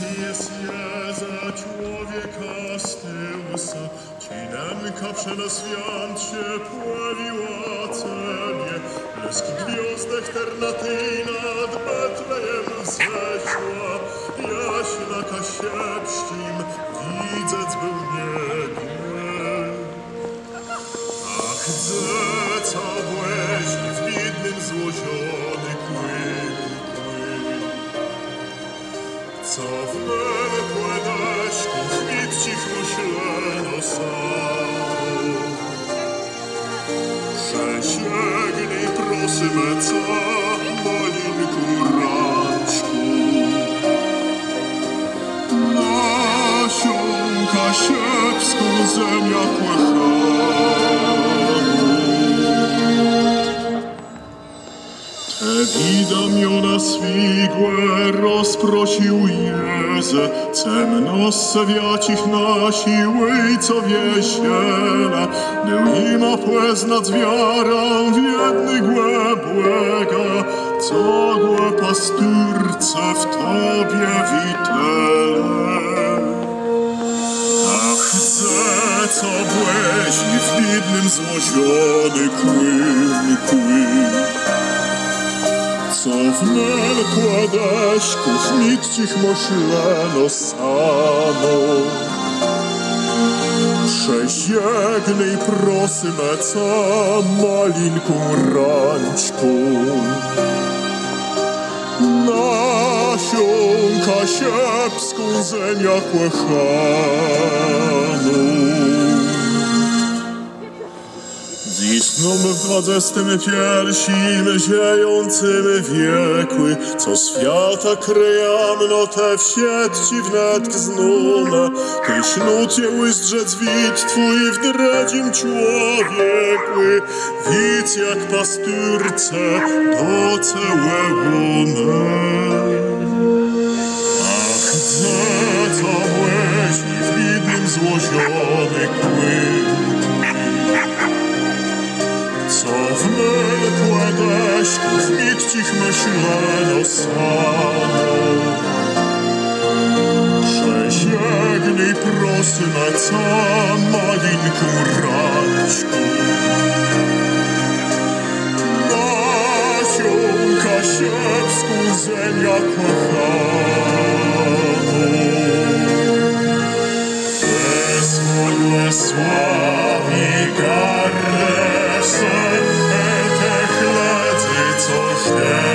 za człowieka styłsa, cinemka przenosiąc się pławiła cebie, blesk gwiazdek ternaty nad Betlejem zeszła, jaśna kasiepścim widzec był niebie. Ach, dzeca błeśni w bidnym złożony kłyn, co w mękłe deszku chwit cich myśleno samo. Przesięgnij prosy meca malinku ranczku, nasionka siepską zemia Widamiona swigłe rozprosił Jeze, cemnos sewiacich na siły i co wiesiele, był ima płez nad zwiarą wiedny głębłega, co głę pastyrce w tobie witele. Ach, co błeśni w bidnym złoziony kłyn, co w mękłe deszku chmit cich myśleno samo. Przesięgnij prosy meca malinką ranczką, nasionka siepską zemia kłechaną. Zisną w 21 ziejącym wiekły, co świata kryjamno te wsiedci wnet znome, tyś nucie łyzdrzec wid twój w dredzim człowiekły, widz jak pastyrce do cełe łome. Ach, co błeśni w bidnym złożony kłyn, co w mękłe deszku chmit cich myśleno samo. Przesięgnij prosy meca malinką ranczką, nasionka siepską zemia kochaną. Błogosławi gardę te chledy, co